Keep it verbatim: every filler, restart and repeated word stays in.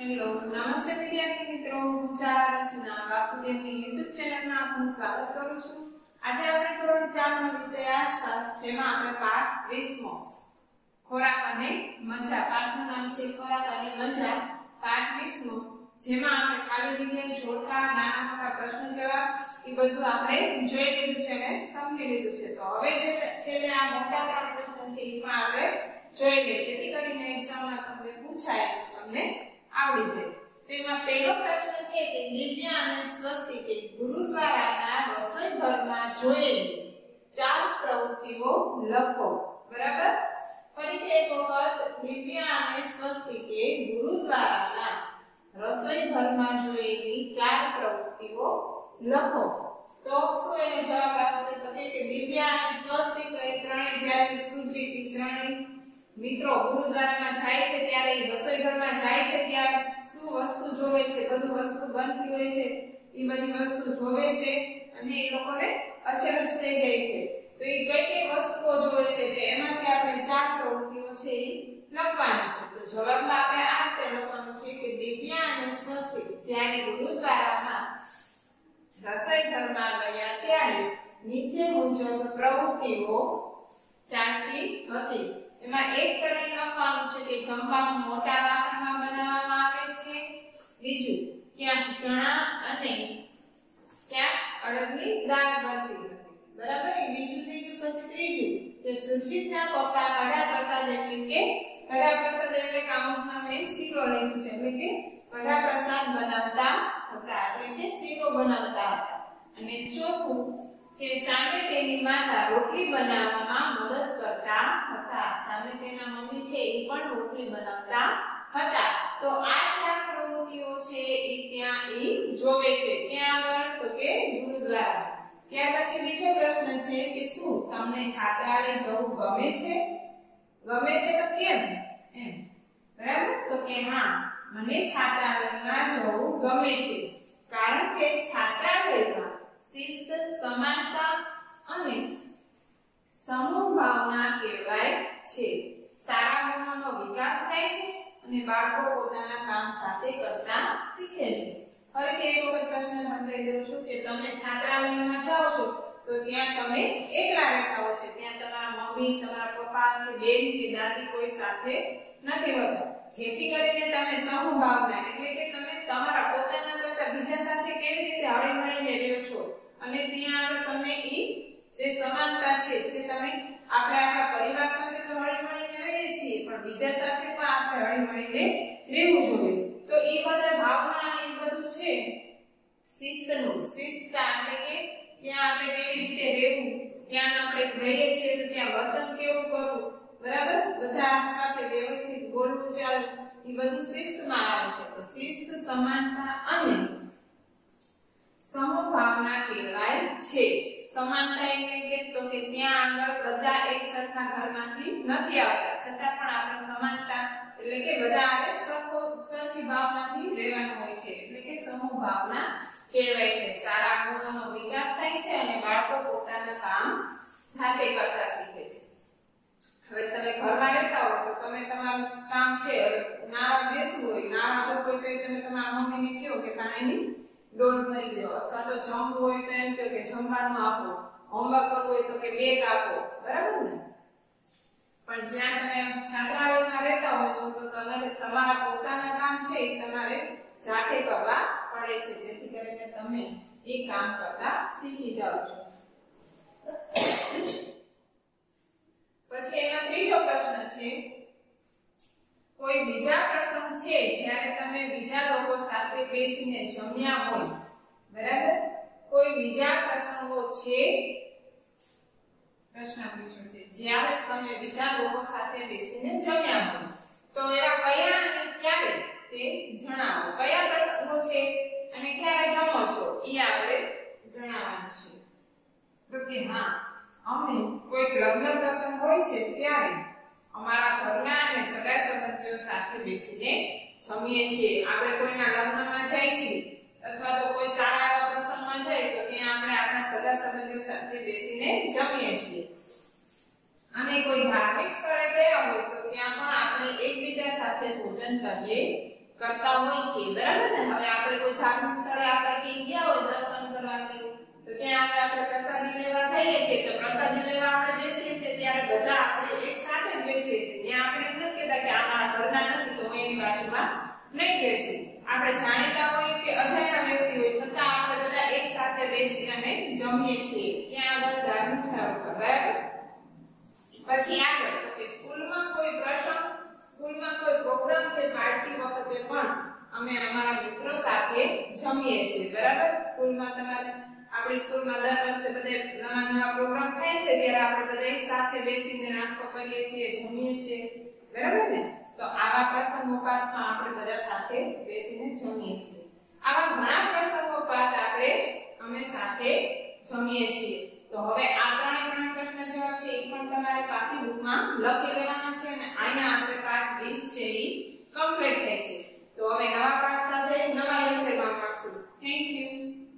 Hello નમસ્તે વિદ્યાર્થી મિત્રો, હું ચાલા રચના વાસુદેવની યુટ્યુબ ચેનલમાં આપનું સ્વાગત કરું છું। આજે આપણે ધોરણ ચાર નો વિષય આસપાસ, જેમાં આપણે પાઠ વીસ મો ખોરાક અને મજા, પાઠનું નામ છે ખોરાક અને મજા, પાઠ વીસ મો, જેમાં આપણે ખાલી જગ્યા, જોડકા, નાના મોટા પ્રશ્ન જવાબ એ બધું આપણે જોઈ લીધું છે અને સમજી લીધું છે। તો હવે જે છેલ્લે આ મોટા ત્રણ પ્રશ્ન છે એ પણ આપણે જોઈ લઈએ, જેથી કરીને એક્ઝામમાં તમને પૂછાય તમને આવડી જાય। તો એમાં પહેલો પ્રશ્ન છે કે દિવ્યા અને સ્વસ્તિકે ગુરુદ્વારાના રસોઈ ઘરમાં જોયેલી ચાર પ્રવૃત્તિઓ લખો। બરાબર, ફરીથી એક વખત દિવ્યા અને સ્વસ્તિકે ગુરુદ્વારાના રસોઈ ઘરમાં જોયેલી ચાર પ્રવૃત્તિઓ લખો। તો શું એને જવાબ આવશે? તો કે દિવ્યા અને સ્વસ્તિક એ ત્રણેય જ્યારે સુજીતી ત્રણેય મિત્રો ગુરુદ્વારામાં જાય છે ત્યારે રસોઈ ઘરમાં જાય છે ત્યારે શું વસ્તુ જોવે છે, બધું વસ્તુ બનતી હોય છે એ બધી વસ્તુ જોવે છે અને એ લોકોને અચરજ થઈ જાય છે। તો એ કઈ કઈ વસ્તુઓ જોવે છે તે એમાંથી આપણે ચાર પ્રવૃત્તિઓ છે એ લખવાની છે। તો જવાબમાં આપણે આ રીતે લખવાનું છે કે દિવ્યા અને સ્વસ્તિક જ્યારે ગુરુદ્વારામાં રસોઈ ઘરમાં ગયા ત્યારે નીચે મુજબ પ્રવૃત્તિઓ ચાલતી હતી। એમાં એક કરીને લખવાનું છે કે જમવાનું મોટા વાસણમાં બનાવવામાં આવે છે, બીજું ક્યાંક ચણા અને ક્યાંક અડદની દાળ બનતી હતી। બરાબર, એ બીજું થઈ ગયું। પછી ત્રીજું કે સુરજીતના પપ્પા કડા પ્રસાદ એટલે કે કડા પ્રસાદ એટલે કાઉન્ટમાં મેં શીરો લખ્યું છે, એટલે કે કડા પ્રસાદ બનાવતા હતા, એટલે કે શીરો બનાવતા હતા। અને ચોથું કે સામે તેની માતા રોટલી બનાવવામાં મદદ કરતા હતા, સામે તેના મમ્મી છે એ પણ રોટલી બનાવતા હતા। તો આ ચાર પ્રવૃત્તિઓ છે એ ત્યાં એ જોવે છે, ક્યાં આગળ? તો કે ગુરુદ્વારા। ત્યાર પછી બીજો પ્રશ્ન છે કે શું તમને છાત્રાલય જવું ગમે છે? ગમે છે તો કેમ એમ? બરાબર, તો કે હા, મને છાત્રાલયમાં જવું ગમે છે, કારણ કે છાત્રાલયમાં શિસ્ત, સમાનતા અને સમૂહ ભાવના કેળવાય છે, સારા ગુણોનો વિકાસ થાય છે અને બાળકો પોતાના કામ સાથે કરતા શીખે છે। ફરીથી એક વખત પ્રશ્ન સમજાવી દઉં છું કે તમે છાત્રાલયમાં જાઓ છો તો ત્યાં તમે એકલા રહેતા હો છો, ત્યાં તમારા મમ્મી, તમારા પપ્પા કે બેન કે દાદી કોઈ સાથે નથી હોતા, જેથી કરીને તમે સમૂહ ભાવના એટલે કે તમે તમારા પોતાના કરતા બીજા સાથે કેવી રીતે હળી મળીને રહ્યો છો અને ત્યાં તમને ઈ જે સમાનતા છે, જે તમે આપણે આપણા પરિવાર સાથે તો હળી મળીને રહીએ છીએ પણ બીજા સાથે પણ આપણે હળી મળીને રહેવું જોઈએ। તો એ બધા ભાવના એ બધું છે શિસ્તનું, શિસ્તતા એટલે કે ત્યાં આપણે કેવી રીતે રહેવું, ત્યાં આપણે રહીએ છીએ તો ત્યાં વર્તન કેવું કરવું, બરાબર, બધા સાથે વ્યવસ્થિત બોલવું ચાલવું, એ બધું શિસ્તમાં આવે છે। તો શિસ્ત, સમાનતા અને સમૂહ ભાવના કેળવાય છે। સમાનતા એટલે કે તો કે ત્યાં આગળ બધા એક સરખા ઘરમાંથી નથી આવતા, છતાં પણ આપણે સમાનતા એટલે કે બધા આવે સરખો સરખી ભાવનાથી રહેવાનું હોય છે, એટલે કે સમૂહ ભાવના કેળવાય છે, સારા ગુણોનો વિકાસ થાય છે અને બાળકો પોતાના કામ જાતે કરતા શીખે છે। હવે તમે ઘરમાં રહેતા હો તો તમે તમારું કામ છે, હવે નાવા બેસવું હોય, નાવા જવું હોય તો તમે તમારા મમ્મીને કહો કે પાણીની ડોલ ભરી દો, અથવા તો જમવું હોય તો એમ કહો કે જમવાનું આપો, હોમવર્ક કરવું હોય તો કે બેગ આપો, બરાબર ને? પણ જ્યાં તમે છાત્રાલયમાં રહેતા હોય છો તો તમારે તમારા પોતાના કામ છે એ તમારે જાતે કરવા પડે છે, જેથી કરીને તમે એ કામ કરતા શીખી જાઓ છો। પછી એમાં ત્રીજો પ્રશ્ન છે કોઈ બીજા પ્રસંગ છે જ્યારે તમે બીજા લોકો સાથે બેસીને જમ્યા હોય, બરાબર, કોઈ બીજા પ્રસંગો છે, પ્રશ્ન પૂછ્યો છે જ્યારે તમે બીજા લોકો સાથે બેસીને જમ્યા હોય તો એવા કયા અને ક્યારે તે જણાવો। કયા પ્રસંગો છે અને ક્યારે જમો છો એ આપણે જણાવવાનું છે। તો કે હા, અમે કોઈ લગ્ન પ્રસંગ હોય છે ત્યારે અમારા ઘરના અને સગા સંબંધીઓ સાથે બેસીને જમીએ છીએ। આપણે કોઈના લગ્નમાં જાય છીએ અથવા તો કોઈ સારા એવા પ્રસંગમાં જાય તો ત્યાં આપણે આપણા સગા સંબંધીઓ સાથે બેસીને જમીએ છીએ। અને કોઈ ધાર્મિક સ્થળે ગયા હોય તો ત્યાં પણ આપણે એકબીજા સાથે ભોજન કરીએ કરતા હોય છે, બરાબર ને? હવે આપણે કોઈ ધાર્મિક સ્થળે આપણે ક્યાંય ગયા હોય દર્શન કરવા કે તો ત્યાં આપણે પ્રસાદી લેવા જઈએ છીએ, તો પ્રસાદી લેવા આપણે બેસીએ છીએ ત્યારે બધા આપણે એક સાથે જ બેસીએ છીએ. ત્યાં આપણે એમ નથી કહેતા કે આ મારા ઘરના નથી તો હું એની બાજુમાં નહીં બેસું. આપણે જાણીતા હોય કે અજાણ્યા વ્યક્તિ હોય છતાં આપણે બધા એક સાથે બેસી અને જમીએ છીએ. ક્યાં આગળ? ધાર્મિક સ્થળ પર, બરાબર? પછી આગળ તો કે સ્કૂલમાં કોઈ પ્રસંગ, સ્કૂલમાં કોઈ પ્રોગ્રામ કે પાર્ટી વખતે પણ અમે અમારા મિત્રો સાથે જમીએ છીએ, બરાબર? સ્કૂલમાં તમારે આપણી સ્કૂલમાં દર વર્ષે બધે નવા નવા પ્રોગ્રામ થાય છે ત્યારે આપણે બધા એક સાથે બેસીને નાસ્તો કરીએ છીએ, જમીએ છીએ, બરાબર ને? તો આવા પ્રસંગો પર આપણે બધા સાથે બેસીને જમીએ છીએ. આવા ઘણા પ્રસંગો પર આપણે અમે સાથે જમીએ છીએ. તો હવે આ ત્રણે ત્રણ પ્રશ્ન જવાબ છે એ પણ તમારે પાકી બુકમાં લખી લેવાના છે અને અહીંયા આપણે પાઠ વીસ છે એ કમ્પ્લીટ થાય છે. તો હવે નવા પાઠ સાથે નવા લેક્ચરમાં મળશું. Thank you.